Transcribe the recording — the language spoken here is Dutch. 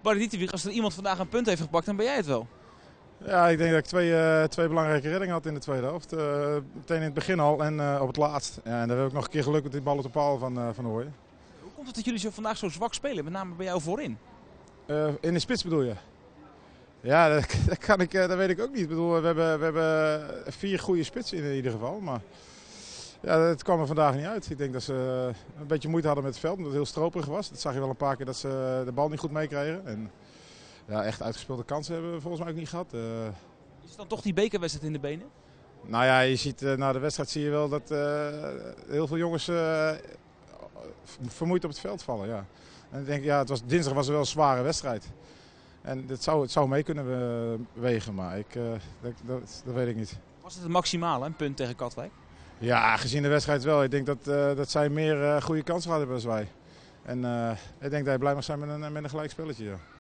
Barry Dieterwig, als er iemand vandaag een punt heeft gepakt, dan ben jij het wel. Ja, ik denk dat ik twee belangrijke reddingen had in de tweede helft. Meteen in het begin al en op het laatst. Ja, en daar heb ik nog een keer geluk met die bal op de paal van Hooijen. Hoe komt het dat jullie vandaag zo zwak spelen, met name bij jou voorin? In de spits bedoel je? Ja, dat weet ik ook niet. Ik bedoel, we hebben 4 goede spitsen in ieder geval. Maar ja, het kwam er vandaag niet uit. Ik denk dat ze een beetje moeite hadden met het veld, omdat het heel stroperig was. Dat zag je wel een paar keer dat ze de bal niet goed meekregen. En ja, echt uitgespeelde kansen hebben we volgens mij ook niet gehad. Is het dan toch die bekerwedstrijd in de benen? Nou ja, je ziet na de wedstrijd zie je wel dat heel veel jongens vermoeid op het veld vallen. Ja. En ik denk, ja, dinsdag was er wel een zware wedstrijd. En het zou mee kunnen wegen, maar dat weet ik niet. Was het maximale, een punt tegen Katwijk? Ja, gezien de wedstrijd wel. Ik denk dat zij meer goede kansen hadden dan wij. En ik denk dat je blij mag zijn met een gelijk spelletje. Ja.